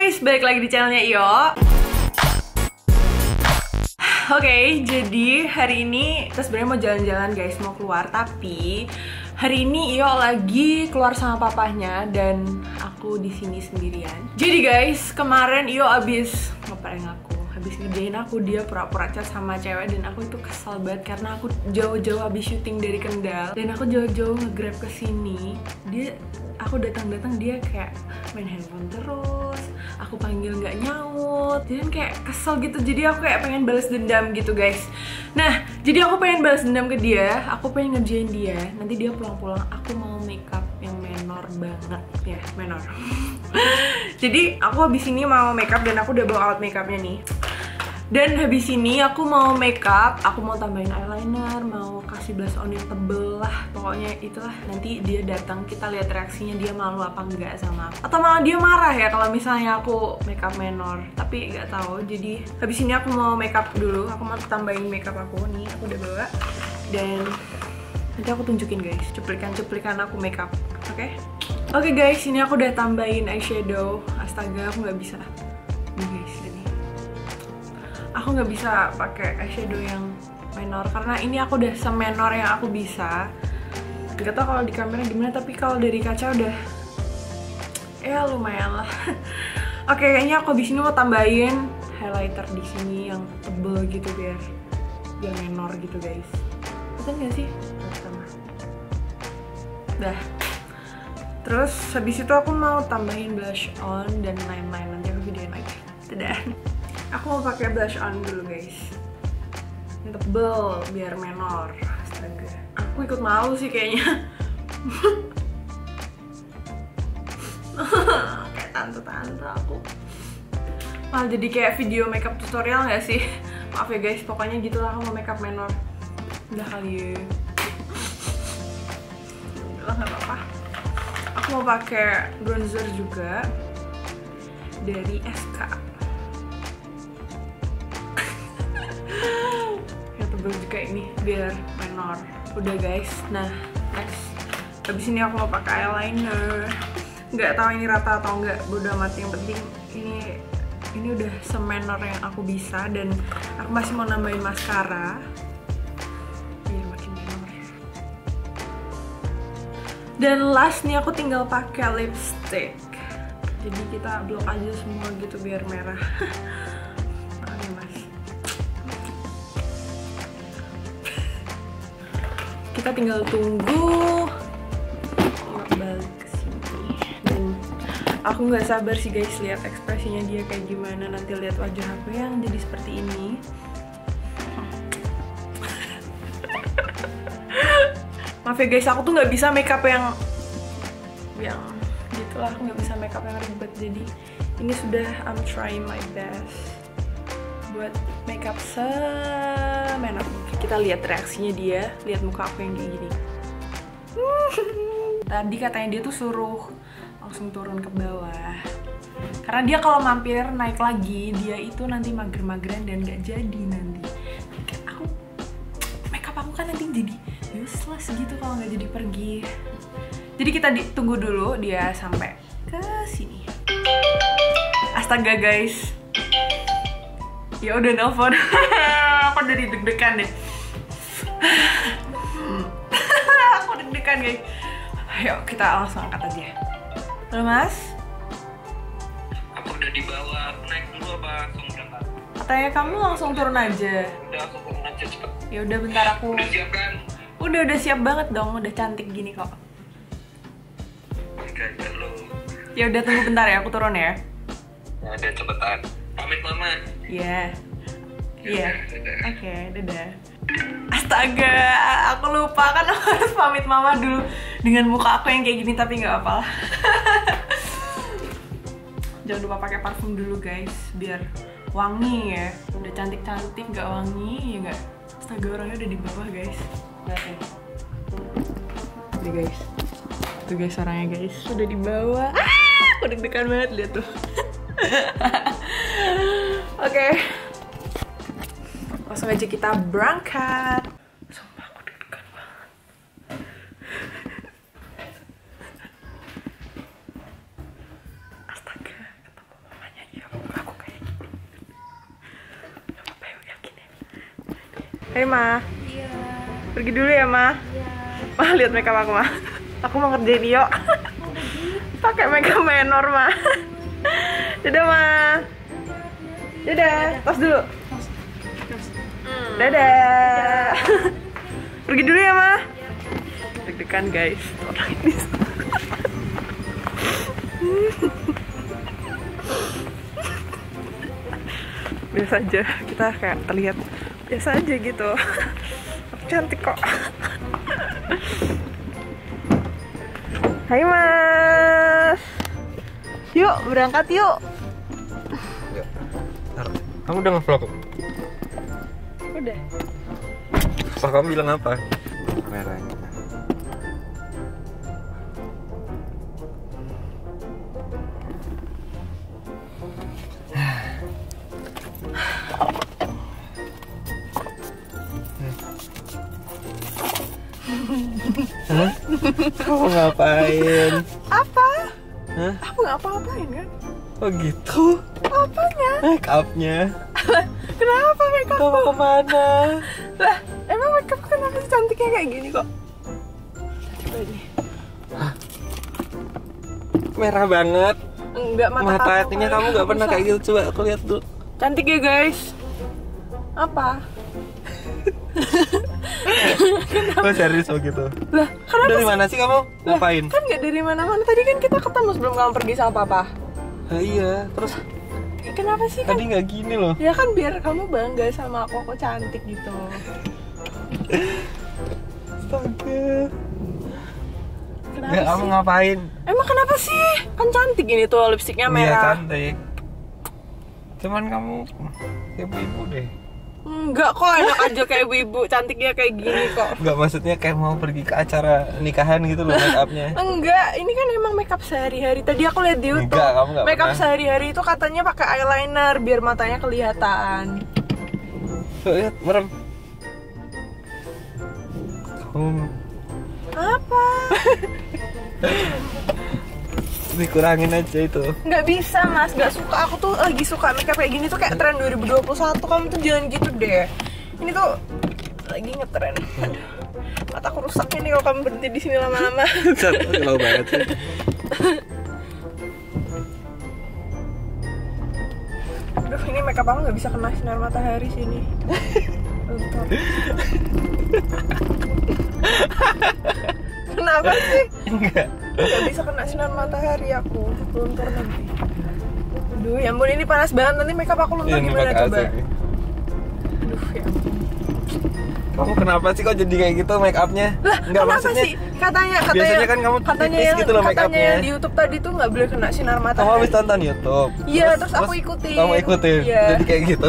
Guys, balik lagi di channelnya Iyo. Oke, jadi hari ini kita sebenarnya mau jalan-jalan guys, mau keluar. Tapi hari ini Iyo lagi keluar sama papahnya dan aku di sini sendirian. Jadi guys, kemarin Iyo abis ngeprank aku, habis ngerjain aku, dia pura-pura chat sama cewek dan aku itu kesel banget karena aku jauh-jauh habis syuting dari Kendal dan aku jauh-jauh nge-grab ke sini. Aku datang-datang dia kayak main handphone terus, aku panggil nggak nyaut, jadi kayak kesel gitu. Jadi aku kayak pengen balas dendam gitu guys. Nah, jadi aku pengen balas dendam ke dia, aku pengen ngerjain dia. Nanti dia pulang-pulang aku mau makeup yang menor banget ya, menor. Jadi aku habis ini mau makeup dan aku udah bawa alat makeupnya nih. Dan habis ini aku mau makeup, aku mau tambahin eyeliner, mau kasih blush on yang tebel lah. Pokoknya itulah, nanti dia datang, kita lihat reaksinya dia malu apa enggak sama aku. Atau malah dia marah ya kalau misalnya aku makeup menor. Tapi nggak tahu. Jadi habis ini aku mau makeup dulu, aku mau tambahin makeup aku nih, aku udah bawa. Dan nanti aku tunjukin guys, cuplikan-cuplikan aku makeup. Oke? Oke guys, ini aku udah tambahin eyeshadow. Astaga, aku nggak bisa. Nih guys, ini. Aku nggak bisa pakai eyeshadow yang menor karena ini aku udah semenor yang aku bisa. Gak tau kalau di kamera gimana, tapi kalau dari kaca udah ya lumayan lah. Oke, kayaknya aku di sini mau tambahin highlighter di sini yang tebel gitu biar menor gitu guys. Betul nggak sih? Sama. Dah. Terus habis itu aku mau tambahin blush on dan lain-lain, nanti aku videoin lagi. Dadah. Aku mau pakai blush on dulu guys, yang tebel biar menor. Astaga, aku ikut malu sih kayaknya. Kayak tante-tante aku. Malah jadi kayak video makeup tutorial nggak sih? Maaf ya guys, pokoknya gitulah, aku mau makeup menor. Udah kali ya. Udah nggak apa-apa. Aku mau pakai bronzer juga dari SK. Juga ini biar menor. Udah guys. Nah, next. Habis ini aku mau pakai eyeliner. Nggak tahu ini rata atau nggak, bodo amat. Yang penting ini udah semenor yang aku bisa dan aku masih mau nambahin maskara biar makin menor. Dan last nih aku tinggal pakai lipstick. Jadi kita blok aja semua gitu biar merah. Kita tinggal tunggu balik ke sini. Dan aku nggak sabar sih guys lihat ekspresinya dia kayak gimana. Nanti lihat wajah aku yang jadi seperti ini. Maaf ya guys, aku tuh nggak bisa makeup yang gitulah. Aku nggak bisa makeup yang ribet. Jadi ini sudah I'm trying my best buat makeup semenor mungkin. Kita lihat reaksinya dia, lihat muka aku yang kayak gini. Tadi katanya dia tuh suruh langsung turun ke bawah karena dia kalau mampir naik lagi dia itu nanti mager-mageran dan gak jadi nanti. Aku makeup aku kan nanti jadi useless gitu kalau nggak jadi pergi. Jadi kita tunggu dulu dia sampai ke sini. Astaga guys, ya udah nelpon. Aku udah deg-degan deh. Aku deg-degan guys. Ayo kita langsung angkat aja. Halo mas? Aku udah dibawa, aku naik dulu apa langsung berangkat? Katanya kamu langsung turun aja. Udah, aku turun aja cepet. Ya udah bentar aku. Udah siap kan? Udah siap banget dong, udah cantik gini kok. Gak lo. Ya udah tunggu bentar ya, aku turun ya. Ya udah cepetan. Pamit mama. Iya. Iya. Dadah. Oke, dadah. Astaga, aku lupa kan aku harus pamit mama dulu dengan muka aku yang kayak gini, tapi nggak apa-apa. Jangan lupa pakai parfum dulu guys, biar wangi ya. Udah cantik-cantik nggak wangi ya nggak? Astaga, orangnya udah di bawah guys. Lihat nih. Tuh guys. Tuh guys orangnya guys, udah di bawah. Aku deg-degan banget lihat tuh. Oke. Langsung aja kita berangkat. Sumpah aku deg-degan banget. Astaga, ketemu mamanya Hai Ma. Iya. Pergi dulu ya Ma. Iya. Ma lihat makeup aku Ma. Aku mau ngerjain Iyo. Pakai makeup menor Ma. Dadah Ma. Dadah. Tos dulu. Dadah. Pergi dulu ya Ma. Deg-degan guys. Orang ini. Biasa aja, kita kayak terlihat biasa aja gitu. Aku cantik kok. Hai Mas. Yuk berangkat yuk. Kamu udah nge-vlog? Udah. Pak kamu bilang apa? Kameranya. Hah? Kamu ngapain? Apa? Hah? Aku nggak apa-apain kan? Oh gitu? Apanya? Make up-nya. Kenapa makeup? Kamu kemana? Lah, emang makeup kenapa sih cantiknya kayak gini kok? Coba ini. Merah banget. Enggak, mata Hatinya kamu nggak pernah kayak gitu. Coba aku lihat dulu. Cantik ya guys. Apa? Oh serius begitu? Lah, kenapa Dari sih? mana sih kamu? Lah, Ngapain? kan nggak dari mana-mana. Tadi kan kita ketemu sebelum kamu pergi sama papa. Ah, iya. Terus Kenapa sih kan? tadi nggak gini loh. Ya kan biar kamu bangga sama aku cantik gitu. Astaga. Kenapa Nggak, kamu sih? ngapain? Emang kenapa sih? Kan cantik ini tuh lipstiknya Iya merah. cantik. Cuman kamu ibu-ibu deh. Enggak kok, enak aja kayak ibu-ibu, cantiknya kayak gini kok. Nggak, maksudnya kayak mau pergi ke acara nikahan gitu loh make up-nya. Enggak, ini kan emang makeup sehari-hari. Tadi aku lihat di YouTube. Enggak, kamu nggak Makeup pernah. sehari-hari itu katanya pakai eyeliner biar matanya kelihatan. Tuh, lihat, merem. Kamu Apa? dikurangin aja itu. Nggak bisa mas, nggak suka. Aku tuh lagi suka makeup kayak gini tuh kayak tren 2021. Kamu tuh jangan gitu deh. Ini tuh lagi ngetren. Aduh, mataku rusak ini kalau kamu berhenti di sini lama-lama. Slow banget sih. Aduh, ini makeup aku nggak bisa kena sinar matahari sini. Untung. Kenapa sih? Enggak. Nggak bisa kena sinar matahari aku. Luntur nanti. Aduh, ya ampun ini panas banget. Nanti makeup aku luntur Ini gimana pakai coba? AC nih. Aduh, ya ampun. Kamu kenapa sih kok jadi kayak gitu make up-nya? Lah, Enggak, kenapa maksudnya sih? Katanya biasanya kan kamu katanya tipis yang, gitu loh make katanya up-nya. yang di YouTube tadi tuh nggak boleh kena sinar kamu matahari. habis tonton YouTube. Iya, terus aku ikutin. Kamu ikutin. Iya. Jadi kayak gitu.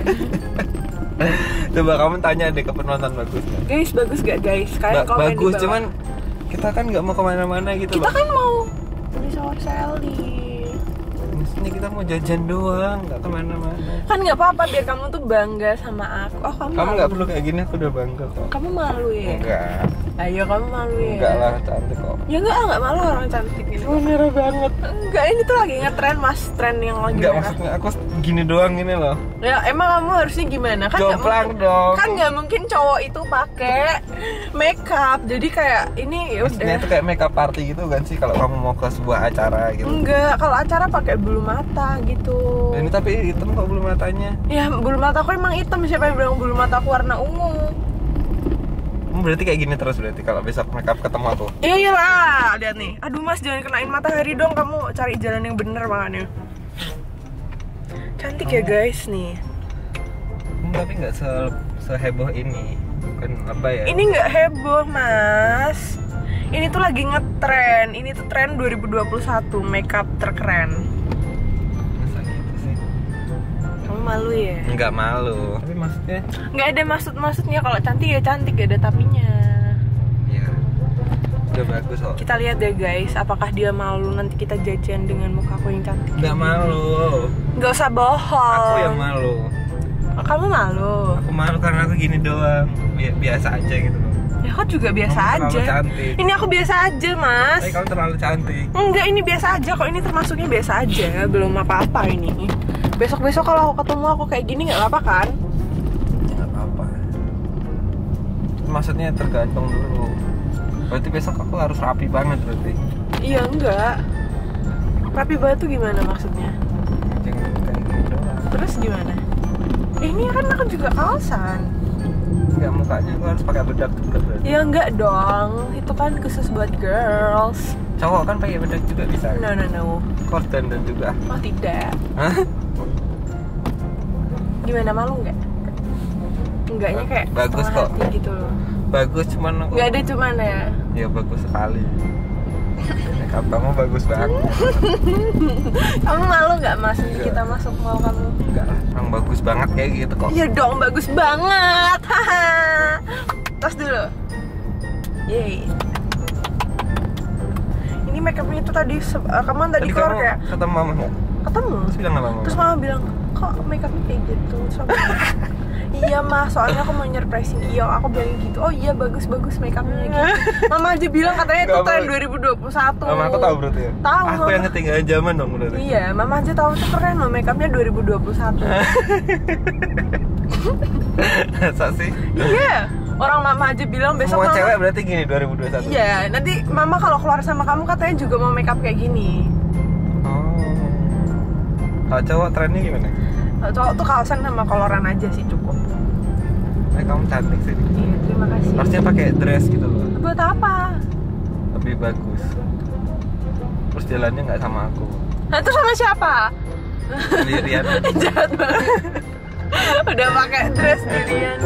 Coba kamu tanya deh ke penonton bagus nggak? Guys, bagus gak guys? Kalian komen di Bagus, bawah. cuman kita kan nggak mau kemana-mana gitu Kita loh. kan mau beli shower Sally. Maksudnya kita mau jajan doang, nggak kemana-mana. Kan nggak apa-apa biar kamu tuh bangga sama aku. Oh, kamu Kamu malu. nggak perlu kayak gini, aku udah bangga kok. Kamu malu ya? Enggak, Ayo kamu malu ya? enggak lah, cantik kok. Ya nggak malu orang cantik gitu. Oh, merah banget. Enggak, ini tuh lagi ngetren mas, tren yang lagi Enggak, merah. maksudnya aku gini doang gini loh. Ya emang kamu harusnya gimana? Kan nggak Jomplang mungkin- dong. Kan nggak mungkin cowok itu pakai makeup. Jadi kayak ini ya Maksudnya udah. itu kayak makeup party gitu kan sih kalau kamu mau ke sebuah acara gitu. Enggak, kalau acara pakai bulu mata gitu. Ini tapi hitam kok bulu matanya. Ya bulu mata aku emang hitam. Siapa yang bilang bulu mata aku warna ungu? Berarti kayak gini terus berarti kalau besok makeup ketemu aku. Iya iyalah, lihat nih. Aduh mas, jangan kenain matahari dong. Kamu cari jalan yang bener makanya. Cantik ya guys nih. Tapi nggak seheboh ini. Kan apa ya? Ini nggak heboh mas. Ini tuh lagi ngetren. Ini tuh tren 2021 makeup terkeren. Masa gitu sih? Kamu malu ya? Nggak malu. Tapi maksudnya Nggak ada maksudnya kalau cantik ya cantik, gak ada tapinya. ya udah bagus kok. Kita lihat deh guys, apakah dia malu nanti kita jajan dengan muka aku yang cantik. Nggak malu. Nggak usah bohong. Aku yang malu. Oh, kamu malu? Aku malu karena aku gini doang. Biasa aja gitu loh. Ya aku juga biasa Kamu aja. terlalu cantik. Ini aku biasa aja mas. Tapi kamu terlalu cantik. Enggak, ini biasa aja kok. Ini termasuknya biasa aja, belum apa-apa ini. Besok-besok kalau aku ketemu aku kayak gini nggak apa-apa kan? Ya nggak apa-apa. maksudnya tergantung dulu. Berarti besok aku harus rapi banget berarti. Iya enggak. Rapi banget tuh gimana maksudnya? Jangan kayak gini doang. Terus gimana? Ini kan aku juga kaosan. Enggak, mukanya aku harus pakai bedak juga berarti. Ya enggak dong, itu kan khusus buat girls. Cowok kan pakai bedak juga bisa. No. Korden dan juga. Oh tidak. Hah? Gimana, malu nggak? Enggaknya kayak Bagus setengah kok. hati gitu loh. Bagus cuman aku. Nggak ada cuman ya. Ya bagus sekali. Makeup kamu bagus banget. Kamu malu nggak mas? Enggak. Kita masuk mall kamu? Enggak lah, emang bagus banget kayak gitu kok. Iya dong, bagus banget. Haha. Tos dulu. Yeay. Ini makeupnya itu tadi kamu tadi keluar kamu kayak ketemu mama nggak? ketemu. Terus bilang apa mama? Terus mama bilang, kok makeupnya kayak gitu? Terus aku bilang, iya mas, soalnya aku mau nyerpresin Iyo. Aku bilang gitu, oh iya bagus-bagus makeupnya gitu. Mama aja bilang katanya itu tren 2021. Mama aku tahu berarti ya? Tahu, Aku Mama. yang ketinggalan zaman dong berarti. Iya, mama aja tahu tuh keren loh makeupnya 2021. Masa sih? Iya, orang mama aja bilang besok Semua mama. cewek berarti gini 2021? Iya, nanti mama kalau keluar sama kamu katanya juga mau makeup kayak gini. Oh. Kalau cowok trennya gimana? Cowok tuh kaosan sama koloran aja sih cukup. Kamu cantik sih. Iya, terima kasih. Harusnya pakai dress gitu loh. Buat apa? Lebih bagus. Terus jalannya nggak sama aku. Nah, itu sama siapa? Sendirian. Jahat banget. Udah pakai dress sendirian.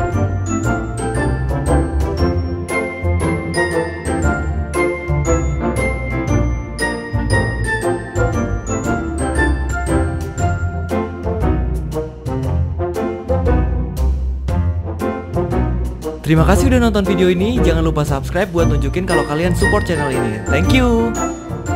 Terima kasih udah nonton video ini. Jangan lupa subscribe buat nunjukin kalau kalian support channel ini. Thank you.